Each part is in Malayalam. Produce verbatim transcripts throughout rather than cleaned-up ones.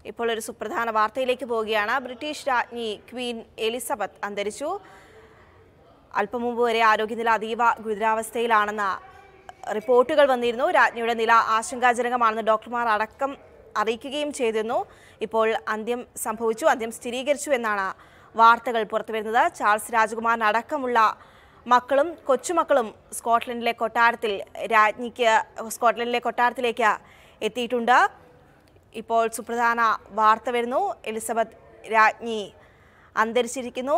ഇപ്പോൾ ഒരു സുപ്രധാന വാർത്തയിലേക്ക് പോവുകയാണ്. ബ്രിട്ടീഷ് രാജ്ഞി ക്വീൻ എലിസബത്ത് അന്തരിച്ചു. അല്പം മുമ്പ് വരെ ആരോഗ്യനില അതീവ ഗുരുതരാവസ്ഥയിലാണെന്ന റിപ്പോർട്ടുകൾ വന്നിരുന്നു. രാജ്ഞിയുടെ നില ആശങ്കാജനകമാണെന്ന് ഡോക്ടർമാർ അടക്കം അറിയിക്കുകയും ചെയ്തിരുന്നു. ഇപ്പോൾ അന്ത്യം സംഭവിച്ചു, അന്ത്യം സ്ഥിരീകരിച്ചു എന്നാണ് വാർത്തകൾ പുറത്തുവരുന്നത്. ചാൾസ് രാജകുമാരനടക്കമുള്ള മക്കളും കൊച്ചുമക്കളും സ്കോട്ട്ലൻഡിലെ കൊട്ടാരത്തിൽ രാജ്ഞിക്ക് സ്കോട്ട്ലൻഡിലെ കൊട്ടാരത്തിലേക്ക് എത്തിയിട്ടുണ്ട്. ഇപ്പോൾ സുപ്രധാന വാർത്ത വരുന്നു. എലിസബത്ത് രാജ്ഞി അന്തരിച്ചിരിക്കുന്നു.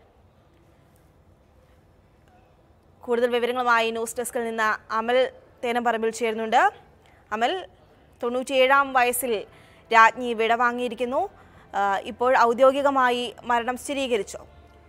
കൂടുതൽ വിവരങ്ങളുമായി ന്യൂസ് ഡെസ്കിൽ നിന്ന് അമൽ തേനംപറമ്പിൽ ചേരുന്നുണ്ട്. അമൽ, തൊണ്ണൂറ്റിയേഴാം വയസ്സിൽ രാജ്ഞി വിടവാങ്ങിയിരിക്കുന്നു. ഇപ്പോൾ ഔദ്യോഗികമായി മരണം സ്ഥിരീകരിച്ചു.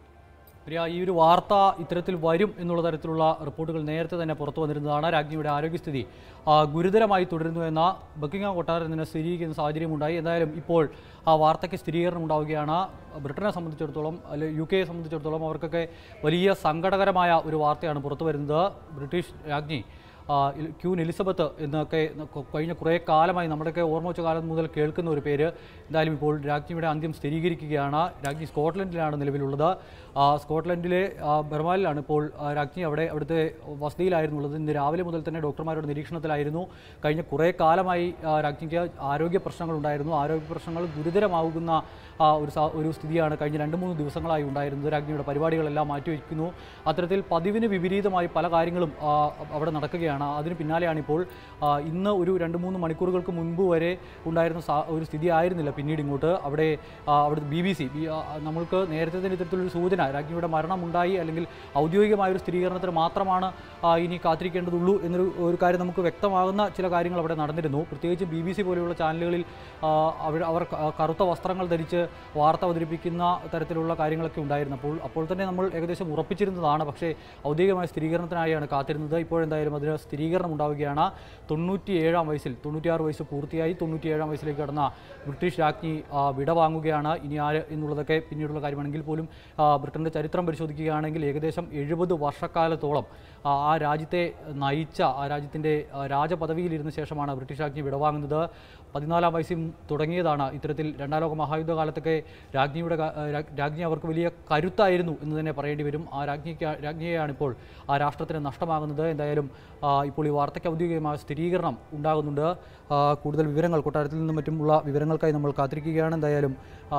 ഈ ഒരു വാർത്ത ഇത്തരത്തിൽ വരും എന്നുള്ള തരത്തിലുള്ള റിപ്പോർട്ടുകൾ നേരത്തെ തന്നെ പുറത്തു വന്നിരുന്നതാണ്. രാജ്ഞിയുടെ ആരോഗ്യസ്ഥിതി ഗുരുതരമായി തുടരുന്നു എന്ന ബക്കിംഗ്ഹാം കൊട്ടാരത്തിൽ നിന്ന് സ്ഥിരീകരിക്കുന്ന സാഹചര്യമുണ്ടായി. എന്തായാലും ഇപ്പോൾ ആ വാർത്തയ്ക്ക് സ്ഥിരീകരണം ഉണ്ടാവുകയാണ്. ബ്രിട്ടനെ സംബന്ധിച്ചിടത്തോളം അല്ലെങ്കിൽ യു കെയെ സംബന്ധിച്ചിടത്തോളം അവർക്കൊക്കെ വലിയ സങ്കടകരമായ ഒരു വാർത്തയാണ് പുറത്തു വരുന്നത്. ബ്രിട്ടീഷ് രാജ്ഞി ക്യൂൻ എലിസബത്ത് എന്നൊക്കെ കഴിഞ്ഞ കുറേ കാലമായി നമ്മുടെയൊക്കെ ഓർമ്മ വെച്ച കാലം മുതൽ കേൾക്കുന്ന ഒരു പേര്. എന്തായാലും ഇപ്പോൾ രാജ്ഞിയുടെ അന്ത്യം സ്ഥിരീകരിക്കുകയാണ്. രാജ്ഞി സ്കോട്ട്ലൻഡിലാണ് നിലവിലുള്ളത്. സ്കോട്ട്ലൻഡിലെ ബർമാലിലാണ് ഇപ്പോൾ രാജ്ഞി. അവിടെ അവിടുത്തെ വസതിയിലായിരുന്നുള്ളത്. ഇന്ന് രാവിലെ മുതൽ തന്നെ ഡോക്ടർമാരുടെ നിരീക്ഷണത്തിലായിരുന്നു. കഴിഞ്ഞ കുറേ കാലമായി രാജ്ഞിക്ക് ആരോഗ്യ പ്രശ്നങ്ങളുണ്ടായിരുന്നു. ആരോഗ്യ പ്രശ്നങ്ങൾ ഗുരുതരമാകുന്ന ഒരു ഒരു സ്ഥിതിയാണ് കഴിഞ്ഞ രണ്ട് മൂന്ന് ദിവസങ്ങളായി ഉണ്ടായിരുന്നത്. രാജ്ഞിയുടെ പരിപാടികളെല്ലാം മാറ്റിവെക്കുന്നു. അത്തരത്തിൽ പതിവിന് വിപരീതമായി പല കാര്യങ്ങളും അവിടെ നടക്കുകയാണ്. അതിന് പിന്നാലെയാണ് ഇപ്പോൾ ഇന്ന് ഒരു രണ്ട് മൂന്ന് മണിക്കൂറുകൾക്ക് മുൻപ് വരെ ഉണ്ടായിരുന്ന ഒരു സ്ഥിതി ആയിരുന്നില്ല പിന്നീട് ഇങ്ങോട്ട്. അവിടെ അവിടെ ബി ബി സി നമ്മൾക്ക് നേരത്തെ തന്നെ ഇത്തരത്തിലൊരു സൂചന രാജ്ഞിയുടെ മരണമുണ്ടായി അല്ലെങ്കിൽ ഔദ്യോഗികമായൊരു സ്ഥിരീകരണത്തിന് മാത്രമാണ് ഇനി കാത്തിരിക്കേണ്ടതുള്ളൂ എന്നൊരു ഒരു കാര്യം നമുക്ക് വ്യക്തമാകുന്ന ചില കാര്യങ്ങൾ അവിടെ നടന്നിരുന്നു. പ്രത്യേകിച്ച് ബി ബി സി പോലെയുള്ള ചാനലുകളിൽ അവർ അവർ കറുത്ത വസ്ത്രങ്ങൾ ധരിച്ച് വാർത്ത അവതരിപ്പിക്കുന്ന തരത്തിലുള്ള കാര്യങ്ങളൊക്കെ ഉണ്ടായിരുന്നു. അപ്പോൾ അപ്പോൾ തന്നെ നമ്മൾ ഏകദേശം ഉറപ്പിച്ചിരുന്നതാണ്. പക്ഷേ ഔദ്യോഗികമായ സ്ഥിരീകരണത്തിനായാണ് കാത്തിരുന്നത്. ഇപ്പോഴെന്തായാലും അതിന് സ്ഥിരീകരണം ഉണ്ടാവുകയാണ്. തൊണ്ണൂറ്റിയേഴാം വയസ്സിൽ തൊണ്ണൂറ്റിയാറ് വയസ്സ് പൂർത്തിയായി തൊണ്ണൂറ്റിയേഴാം വയസ്സിലേക്ക് കടന്ന ബ്രിട്ടീഷ് രാജ്ഞി വിടവാങ്ങുകയാണ്. ഇനി ആര് എന്നുള്ളതൊക്കെ പിന്നീടുള്ള കാര്യമാണെങ്കിൽ പോലും ബ്രിട്ടൻ്റെ ചരിത്രം പരിശോധിക്കുകയാണെങ്കിൽ ഏകദേശം എഴുപത് വർഷക്കാലത്തോളം ആ രാജ്യത്തെ നയിച്ച ആ രാജ്യത്തിൻ്റെ രാജപദവിയിലിരുന്ന ശേഷമാണ് ബ്രിട്ടീഷ് രാജ്ഞി വിടവാങ്ങുന്നത്. പതിനാലാം വയസ്സിൽ തുടങ്ങിയതാണ് ഇത്തരത്തിൽ രണ്ടാം ലോക മഹായുദ്ധ കാലത്തൊക്കെ രാജ്ഞിയുടെ രാജ്ഞി അവർക്ക് വലിയ കരുത്തായിരുന്നു എന്ന് തന്നെ പറയേണ്ടി വരും. ആ രാജ്ഞിക്ക് രാജ്ഞിയെയാണ് ഇപ്പോൾ ആ രാഷ്ട്രത്തിന് നഷ്ടമാകുന്നത്. എന്തായാലും ഇപ്പോൾ ഈ വാർത്തയ്ക്ക് ഔദ്യോഗികമായ സ്ഥിരീകരണം ഉണ്ടാകുന്നുണ്ട്. കൂടുതൽ വിവരങ്ങൾ കൊട്ടാരത്തിൽ നിന്നും മറ്റുമുള്ള വിവരങ്ങൾക്കായി നമ്മൾ കാത്തിരിക്കുകയാണ്. എന്തായാലും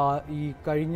ഈ കഴിഞ്ഞ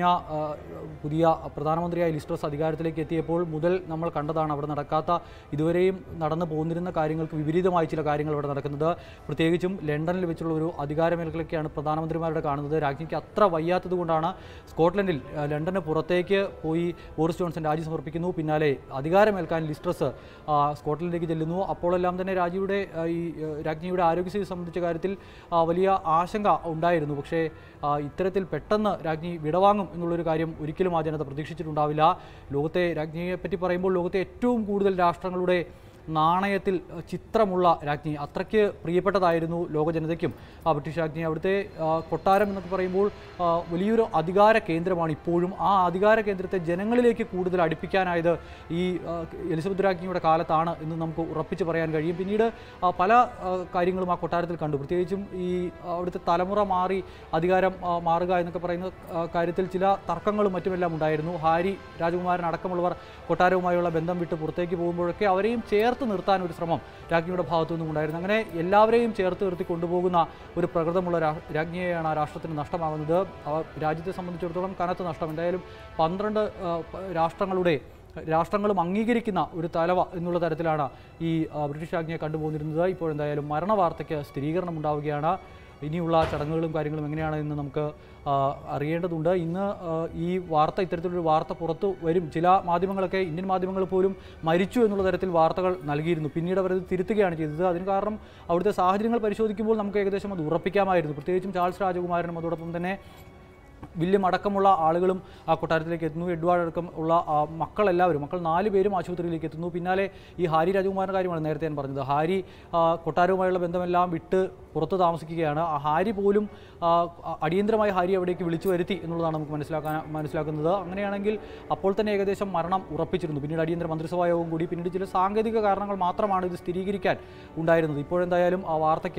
പുതിയ പ്രധാനമന്ത്രിയായ ലിസ് ട്രസ് അധികാരത്തിലേക്ക് എത്തിയപ്പോൾ മുതൽ നമ്മൾ കണ്ടതാണ് അവിടെ നടക്കാത്ത ഇതുവരെയും നടന്നു പോന്നിരുന്ന കാര്യങ്ങൾക്ക് വിപരീതമായി ചില കാര്യങ്ങൾ ഇവിടെ നടക്കുന്നത്. പ്രത്യേകിച്ചും ലണ്ടനിൽ വെച്ചുള്ള ഒരു അധികാരമേഖലയൊക്കെയാണ് പ്രധാനമന്ത്രിമാരുടെ കാണുന്നത്. രാജ്ഞിക്ക് അത്ര വയ്യാത്തത് കൊണ്ടാണ് സ്കോട്ട്ലൻഡിൽ ലണ്ടന് പുറത്തേക്ക് പോയി ബോറിസ് ജോൺസൺ രാജി സമർപ്പിക്കുന്നു. പിന്നാലെ അധികാരമേൽക്കാൻ ലിസ് ട്രസ് സ്കോട്ട്ലൻഡിലേക്ക് ചെല്ലുന്നു. അപ്പോഴെല്ലാം തന്നെ രാജ്യയുടെ ഈ രാജ്ഞിയുടെ ആരോഗ്യസ്ഥിതി സംബന്ധിച്ച കാര്യത്തിൽ വലിയ ആശങ്ക ഉണ്ടായിരുന്നു. പക്ഷേ ഇത്തരത്തിൽ പെട്ടെന്ന് രാജ്ഞി വിടവാങ്ങും എന്നുള്ളൊരു കാര്യം ഒരിക്കലും ആ ജനത പ്രതീക്ഷിച്ചിട്ടുണ്ടാവില്ല. ലോകത്തെ രാജ്ഞിയെപ്പറ്റി പറയുമ്പോൾ ലോകത്തെ ഏറ്റവും കൂടുതൽ രാഷ്ട്രങ്ങളുടെ നാണയത്തിൽ ചിത്രമുള്ള രാജ്ഞി അത്രയ്ക്ക് പ്രിയപ്പെട്ടതായിരുന്നു ലോക ജനതയ്ക്കും ആ ബ്രിട്ടീഷ് രാജ്ഞി. അവിടുത്തെ കൊട്ടാരം എന്നൊക്കെ പറയുമ്പോൾ വലിയൊരു അധികാര കേന്ദ്രമാണ് ഇപ്പോഴും. ആ അധികാര കേന്ദ്രത്തെ ജനങ്ങളിലേക്ക് കൂടുതൽ അടുപ്പിക്കാനായത് ഈ എലിസബത്ത് രാജ്ഞിയുടെ കാലത്താണ് എന്ന് നമുക്ക് ഉറപ്പിച്ച് പറയാൻ കഴിയും. പിന്നീട് പല കാര്യങ്ങളും ആ കൊട്ടാരത്തിൽ കണ്ടു. പ്രത്യേകിച്ചും ഈ അവിടുത്തെ തലമുറ മാറി അധികാരം മാറുക എന്നൊക്കെ പറയുന്ന കാര്യത്തിൽ ചില തർക്കങ്ങളും മറ്റുമെല്ലാം ഉണ്ടായിരുന്നു. ഹാരി രാജകുമാരൻ അടക്കമുള്ളവർ കൊട്ടാരവുമായുള്ള ബന്ധം വിട്ട് പുറത്തേക്ക് പോകുമ്പോഴൊക്കെ അവരെയും ചേർത്ത് നിർത്താൻ ഒരു ശ്രമം രാജ്ഞിയുടെ ഭാഗത്തു നിന്നും ഉണ്ടായിരുന്നു. അങ്ങനെ എല്ലാവരെയും ചേർത്ത് നിർത്തി കൊണ്ടുപോകുന്ന ഒരു പ്രകൃതമുള്ള രാജ്ഞിയെയാണ് ആ രാഷ്ട്രത്തിന് നഷ്ടമാകുന്നത്. രാജ്യത്തെ സംബന്ധിച്ചിടത്തോളം കനത്ത നഷ്ടം. എന്തായാലും പന്ത്രണ്ട് രാഷ്ട്രങ്ങളുടെ രാഷ്ട്രങ്ങളും അംഗീകരിക്കുന്ന ഒരു തലവ എന്നുള്ള തരത്തിലാണ് ഈ ബ്രിട്ടീഷ് രാജ്ഞിയെ കണ്ടുപോകുന്നിരുന്നത്. ഇപ്പോഴെന്തായാലും മരണവാർത്തയ്ക്ക് സ്ഥിരീകരണം ഉണ്ടാവുകയാണ്. ഇനിയുള്ള ചടങ്ങുകളും കാര്യങ്ങളും എങ്ങനെയാണ് എന്ന് നമുക്ക് അറിയേണ്ടതുണ്ട്. ഇന്ന് ഈ വാർത്ത ഇത്തരത്തിലൊരു വാർത്ത പുറത്തു വരും. ചില മാധ്യമങ്ങളൊക്കെ ഇന്ത്യൻ മാധ്യമങ്ങൾ പോലും മരിച്ചു എന്നുള്ള തരത്തിൽ വാർത്തകൾ നൽകിയിരുന്നു. പിന്നീട് അവരത് തിരുത്തുകയാണ് ചെയ്തത്. അതിന് കാരണം അവിടുത്തെ സാഹചര്യങ്ങൾ പരിശോധിക്കുമ്പോൾ നമുക്ക് ഏകദേശം അത് ഉറപ്പിക്കാമായിരുന്നു. പ്രത്യേകിച്ചും ചാൾസ് രാജകുമാരനും അതോടൊപ്പം തന്നെ വില്യം അടക്കമുള്ള ആളുകളും ആ കൊട്ടാരത്തിലേക്ക് എത്തുന്നു. എഡ്വാർഡ് അടക്കം ഉള്ള മക്കളെല്ലാവരും മക്കൾ നാല് പേരും ആശുപത്രിയിലേക്ക് എത്തുന്നു. പിന്നാലെ ഈ ഹാരി രാജകുമാരൻ്റെ കാര്യമാണ് നേരത്തെ ഞാൻ പറഞ്ഞത്. ഹാരി കൊട്ടാരവുമായുള്ള ബന്ധമെല്ലാം വിട്ട് പുറത്ത് താമസിക്കുകയാണ്. ആ ഹാരി പോലും അടിയന്തരമായി ഹാരി അവിടേക്ക് വിളിച്ചു വരുത്തി എന്നുള്ളതാണ് നമുക്ക് മനസ്സിലാക്കാൻ മനസ്സിലാക്കുന്നത്. അങ്ങനെയാണെങ്കിൽ അപ്പോൾ തന്നെ ഏകദേശം മരണം ഉറപ്പിച്ചിരുന്നു. പിന്നീട് അടിയന്തര മന്ത്രിസഭാ യോഗം കൂടി പിന്നീട് ചില സാങ്കേതിക കാരണങ്ങൾ മാത്രമാണ് ഇത് സ്ഥിരീകരിക്കാൻ ഉണ്ടായിരുന്നത്. ഇപ്പോഴെന്തായാലും ആ വാർത്തയ്ക്ക്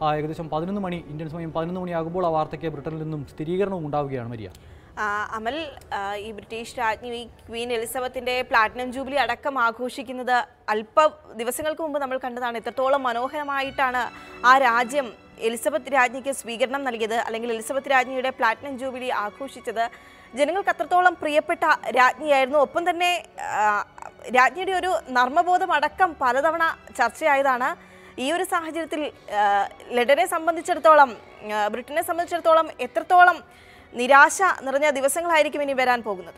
ഏകദേശം പതിനൊന്ന് മണി ഇന്ത്യൻ സമയം പതിനൊന്ന് മണിയാകുമ്പോൾ ആ വാർത്തയ്ക്ക് ബ്രിട്ടനിൽ നിന്നും സ്ഥിരീകരണവും ഉണ്ടാവുകയാണ് മരിയ. അമൽ, ഈ ബ്രിട്ടീഷ് രാജ്ഞി ക്വീൻ എലിസബത്തിന്റെ പ്ലാറ്റിനം ജൂബിലി അടക്കം ആഘോഷിക്കുന്നത് അല്പ ദിവസങ്ങൾക്ക് മുമ്പ് നമ്മൾ കണ്ടതാണ്. എത്രത്തോളം മനോഹരമായിട്ടാണ് ആ രാജ്യം എലിസബത്ത് രാജ്ഞിക്ക് സ്വീകരണം നൽകിയത്, അല്ലെങ്കിൽ എലിസബത്ത് രാജ്ഞിയുടെ പ്ലാറ്റിനം ജൂബിലി ആഘോഷിച്ചത്. ജനങ്ങൾക്ക് അത്രത്തോളം പ്രിയപ്പെട്ട രാജ്ഞിയായിരുന്നു. ഒപ്പം തന്നെ രാജ്ഞിയുടെ ഒരു നർമ്മബോധം അടക്കം പലതവണ ചർച്ചയായതാണ്. ഈ ഒരു സാഹചര്യത്തിൽ ലണ്ടനെ സംബന്ധിച്ചിടത്തോളം, ബ്രിട്ടനെ സംബന്ധിച്ചിടത്തോളം എത്രത്തോളം നിരാശ നിറഞ്ഞ ദിവസങ്ങളായിരിക്കും ഇനി വരാൻ പോകുന്നത്?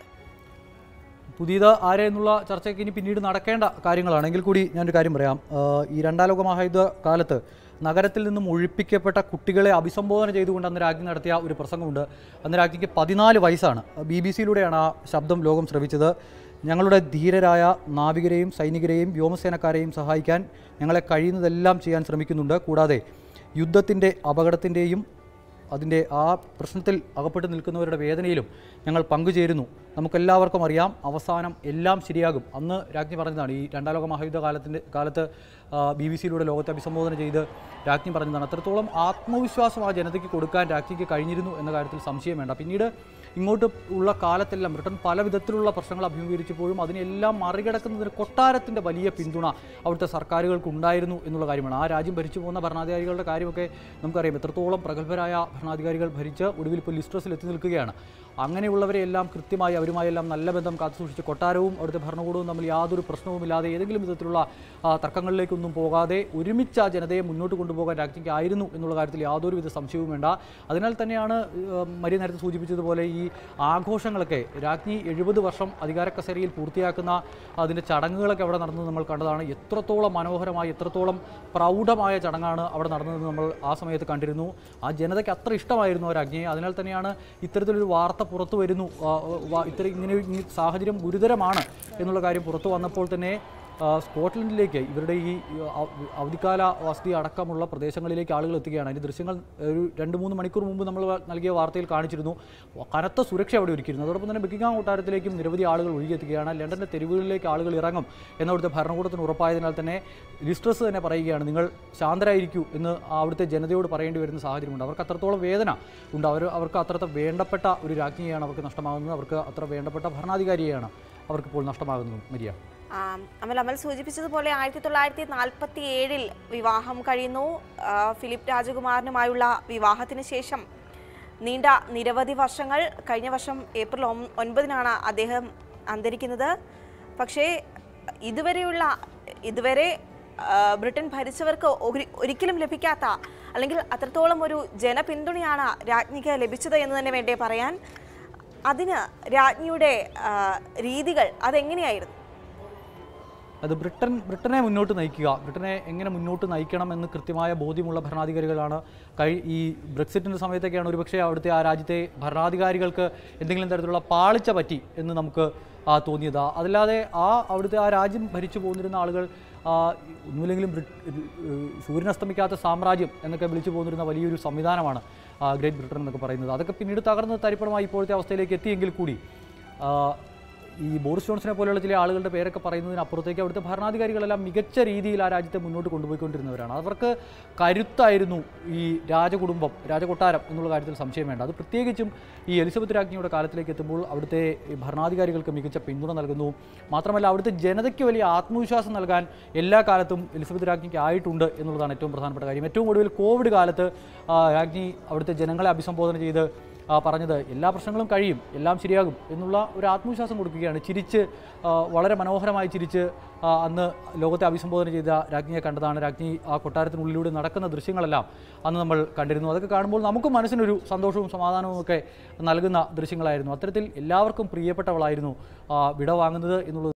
പുതിയത് ആരെ എന്നുള്ള ചർച്ചയ്ക്ക് ഇനി പിന്നീട് നടക്കേണ്ട കാര്യങ്ങളാണെങ്കിൽ കൂടി ഞാനൊരു കാര്യം പറയാം. ഈ രണ്ടാം ലോക മഹായുദ്ധ കാലത്ത് നഗരത്തിൽ നിന്നും ഒഴിപ്പിക്കപ്പെട്ട കുട്ടികളെ അഭിസംബോധന ചെയ്തുകൊണ്ട് അന്ന് രാജ്ഞി നടത്തിയ ഒരു പ്രസംഗമുണ്ട്. അന്ന് രാജ്ഞിക്ക് പതിനാല് വയസ്സാണ്. ബി ബി സിയിലൂടെയാണ് ആ ശബ്ദം ലോകം ശ്രവിച്ചത്. ഞങ്ങളുടെ ധീരരായ നാവികരെയും സൈനികരെയും വ്യോമസേനക്കാരെയും സഹായിക്കാൻ ഞങ്ങളെ കഴിയുന്നതെല്ലാം ചെയ്യാൻ ശ്രമിക്കുന്നുണ്ട്. കൂടാതെ യുദ്ധത്തിൻ്റെ അപകടത്തിൻ്റെയും അതിൻ്റെ ആ പ്രശ്നത്തിൽ അകപ്പെട്ട് നിൽക്കുന്നവരുടെ വേദനയിലും ഞങ്ങൾ പങ്കുചേരുന്നു. നമുക്കെല്ലാവർക്കും അറിയാം അവസാനം എല്ലാം ശരിയാകും. അന്ന് രാജ്ഞി പറഞ്ഞതാണ്. ഈ രണ്ടാം ലോക മഹായുദ്ധ കാലത്തിൻ്റെ കാലത്ത് ബി ബി സിയിലൂടെ ലോകത്തെ അഭിസംബോധന ചെയ്ത് രാജ്ഞി പറഞ്ഞതാണ്. അത്രത്തോളം ആത്മവിശ്വാസം ആ ജനതയ്ക്ക് കൊടുക്കാൻ രാജ്ഞിക്ക് കഴിഞ്ഞിരുന്നു എന്ന കാര്യത്തിൽ സംശയം വേണ്ട. പിന്നീട് ഇങ്ങോട്ട് ഉള്ള കാലത്തെല്ലാം ബ്രിട്ടൻ പല വിധത്തിലുള്ള പ്രശ്നങ്ങൾ അഭിമുഖീകരിച്ചപ്പോഴും അതിനെല്ലാം മറികടക്കുന്നതിന് കൊട്ടാരത്തിൻ്റെ വലിയ പിന്തുണ അവിടുത്തെ സർക്കാരുകൾക്ക് ഉണ്ടായിരുന്നു എന്നുള്ള കാര്യമാണ്. ആ രാജ്യം ഭരിച്ചു പോകുന്ന ഭരണാധികാരികളുടെ കാര്യമൊക്കെ നമുക്കറിയാം. എത്രത്തോളം പ്രഗത്ഭരായ ഭരണാധികാരികൾ ഭരിച്ച് ഒടുവിൽ ഇപ്പോൾ ലിസ്ട്രസിൽ എത്തി നിൽക്കുകയാണ്. അങ്ങനെയുള്ളവരെയെല്ലാം കൃത്യമായി അവരുമായെല്ലാം നല്ല ബന്ധം കാത്തുസൂക്ഷിച്ച് കൊട്ടാരവും അവിടുത്തെ ഭരണകൂടവും തമ്മിൽ യാതൊരു പ്രശ്നവുമില്ലാതെ ഏതെങ്കിലും വിധത്തിലുള്ള തർക്കങ്ങളിലേക്കൊന്നും പോകാതെ ഒരുമിച്ച് ആ ജനതയെ മുന്നോട്ട് കൊണ്ടുപോകാൻ രാജ്ഞിക്ക് ആയിരുന്നു എന്നുള്ള കാര്യത്തിൽ യാതൊരുവിധ സംശയവും വേണ്ട. അതിനാൽ തന്നെയാണ് മരിയ നേരത്തെ സൂചിപ്പിച്ചതുപോലെ ഈ ആഘോഷങ്ങളൊക്കെ രാജ്ഞി എഴുപത് വർഷം അധികാര കസേരയിൽ പൂർത്തിയാക്കുന്ന അതിൻ്റെ ചടങ്ങുകളൊക്കെ അവിടെ നടന്നത് നമ്മൾ കണ്ടതാണ്. എത്രത്തോളം മനോഹരമായി എത്രത്തോളം പ്രൗഢമായ ചടങ്ങാണ് അവിടെ നടന്നതെന്ന് നമ്മൾ ആ സമയത്ത് കണ്ടിരുന്നു. ആ ജനതയ്ക്ക് അത്ര ഇഷ്ടമായിരുന്നു ആ രാജ്ഞിയെ. അതിനാൽ തന്നെയാണ് ഇത്തരത്തിലൊരു വാർത്ത പുറത്തു വരുന്നു. ഇത്തരം ഇങ്ങനെ സാഹചര്യം ഗുരുതരമാണ് എന്നുള്ള കാര്യം പുറത്തു വന്നപ്പോൾ തന്നെ സ്കോട്ട്ലൻഡിലേക്ക് ഇവരുടെ ഈ അവധിക്കാല വസതി അടക്കമുള്ള പ്രദേശങ്ങളിലേക്ക് ആളുകൾ എത്തുകയാണ്. അതിൻ്റെ ദൃശ്യങ്ങൾ ഒരു രണ്ട് മൂന്ന് മണിക്കൂർ മുമ്പ് നമ്മൾ നൽകിയ വാർത്തയിൽ കാണിച്ചിരുന്നു. കനത്ത സുരക്ഷ അവിടെ ഒരുക്കിയിരുന്നു. അതോടൊപ്പം തന്നെ ബക്കിംഗ്ഹാം കൊട്ടാരത്തിലേക്കും നിരവധി ആളുകൾ ഒഴുകിയെത്തുകയാണ്. ലണ്ടൻ്റെ തെരുവുകളിലേക്ക് ആളുകൾ ഇറങ്ങും എന്നവിടുത്തെ ഭരണകൂടത്തിന് ഉറപ്പായതിനാൽ തന്നെ ലിസ്ട്രസ് തന്നെ പറയുകയാണ് നിങ്ങൾ ശാന്തരായിരിക്കൂ എന്ന് അവിടുത്തെ ജനതയോട് പറയേണ്ടി വരുന്ന സാഹചര്യമുണ്ട്. അവർക്ക് അത്രത്തോളം വേദന ഉണ്ട്. അവർ അവർക്ക് അത്രത്തെ വേണ്ടപ്പെട്ട ഒരു രാജ്ഞിയെയാണ് അവർക്ക് നഷ്ടമാകുന്നത്. അവർക്ക് അത്ര വേണ്ടപ്പെട്ട ഭരണാധികാരിയെയാണ് അവർക്കിപ്പോൾ നഷ്ടമാകുന്നത്. മരിയ, അമൽ അമൽ സൂചിപ്പിച്ചതുപോലെ ആയിരത്തി തൊള്ളായിരത്തി നാൽപ്പത്തി ഏഴിൽ വിവാഹം കഴിയുന്നു. ഫിലിപ്പ് രാജകുമാരനുമായുള്ള വിവാഹത്തിന് ശേഷം നീണ്ട നിരവധി വർഷങ്ങൾ, കഴിഞ്ഞ വർഷം ഏപ്രിൽ ഒൻപതിനാണ് അദ്ദേഹം അന്തരിക്കുന്നത്. പക്ഷേ ഇതുവരെയുള്ള ഇതുവരെ ബ്രിട്ടൻ ഭരിച്ചവർക്ക് ഒരിക്കലും ലഭിക്കാത്ത, അല്ലെങ്കിൽ അത്രത്തോളം ഒരു ജനപിന്തുണയാണ് രാജ്ഞിക്ക് ലഭിച്ചത് എന്ന് തന്നെ വേണ്ടേ പറയാൻ. അതിന് രാജ്ഞിയുടെ രീതികൾ അതെങ്ങനെയായിരുന്നു? അത് ബ്രിട്ടൻ ബ്രിട്ടനെ മുന്നോട്ട് നയിക്കുക, ബ്രിട്ടനെ എങ്ങനെ മുന്നോട്ട് നയിക്കണം എന്ന് കൃത്യമായ ബോധ്യമുള്ള ഭരണാധികാരികളാണ്. കഴി ഈ ബ്രെക്സിറ്റിൻ്റെ സമയത്തൊക്കെയാണ് ഒരുപക്ഷെ അവിടുത്തെ ആ രാജ്യത്തെ ഭരണാധികാരികൾക്ക് എന്തെങ്കിലും തരത്തിലുള്ള പാളിച്ച പറ്റി എന്ന് നമുക്ക് തോന്നിയത്. അതല്ലാതെ ആ അവിടുത്തെ ആ രാജ്യം ഭരിച്ചു പോന്നിരുന്ന ആളുകൾ ഒന്നുമില്ലെങ്കിലും സൂര്യൻ അസ്തമിക്കാത്ത സാമ്രാജ്യം എന്നൊക്കെ വിളിച്ചു പോന്നിരുന്ന വലിയൊരു സംവിധാനമാണ് ഗ്രേറ്റ് ബ്രിട്ടൻ എന്നൊക്കെ പറയുന്നത്. അതൊക്കെ പിന്നീട് തകർന്ന് തരിപ്പണമായി ഇപ്പോഴത്തെ അവസ്ഥയിലേക്ക് എത്തിയെങ്കിൽ കൂടി ഈ ബോറിസ് ജോൺസനെ പോലെയുള്ള ചില ആളുകളുടെ പേരൊക്കെ പറയുന്നതിനപ്പുറത്തേക്ക് അവിടുത്തെ ഭരണാധികാരികളെല്ലാം മികച്ച രീതിയിൽ ആ രാജ്യത്തെ മുന്നോട്ട് കൊണ്ടുപോയിക്കൊണ്ടിരുന്നവരാണ്. അവർക്ക് കരുത്തായിരുന്നു ഈ രാജകുടുംബം, രാജകൊട്ടാരം എന്നുള്ള കാര്യത്തിൽ സംശയം വേണ്ട. അത് പ്രത്യേകിച്ചും ഈ എലിസബത്ത് രാജ്ഞിയുടെ കാലത്തിലേക്ക് എത്തുമ്പോൾ അവിടുത്തെ ഭരണാധികാരികൾക്ക് മികച്ച പിന്തുണ നൽകുന്നു. മാത്രമല്ല അവിടുത്തെ ജനതയ്ക്ക് വലിയ ആത്മവിശ്വാസം നൽകാൻ എല്ലാ കാലത്തും എലിസബത്ത് രാജ്ഞിക്ക് ആയിട്ടുണ്ട് എന്നുള്ളതാണ് ഏറ്റവും പ്രധാനപ്പെട്ട കാര്യം. ഏറ്റവും ഒടുവിൽ കോവിഡ് കാലത്ത് രാജ്ഞി അവിടുത്തെ ജനങ്ങളെ അഭിസംബോധന ചെയ്ത് പറഞ്ഞത് എല്ലാ പ്രശ്നങ്ങളും കഴിയും, എല്ലാം ശരിയാകും എന്നുള്ള ഒരു ആത്മവിശ്വാസം കൊടുക്കുകയാണ്. ചിരിച്ച് വളരെ മനോഹരമായി ചിരിച്ച് അന്ന് ലോകത്തെ അഭിസംബോധന ചെയ്ത രാജ്ഞിയെ കണ്ടതാണ്. രാജ്ഞി ആ കൊട്ടാരത്തിനുള്ളിലൂടെ നടക്കുന്ന ദൃശ്യങ്ങളെല്ലാം അന്ന് നമ്മൾ കണ്ടിരുന്നു. അതൊക്കെ കാണുമ്പോൾ നമുക്ക് മനസ്സിനൊരു സന്തോഷവും സമാധാനവും ഒക്കെ നൽകുന്ന ദൃശ്യങ്ങളായിരുന്നു. അത്തരത്തിൽ എല്ലാവർക്കും പ്രിയപ്പെട്ടവളായിരുന്നു വിട വാങ്ങുന്നത് എന്നുള്ളത്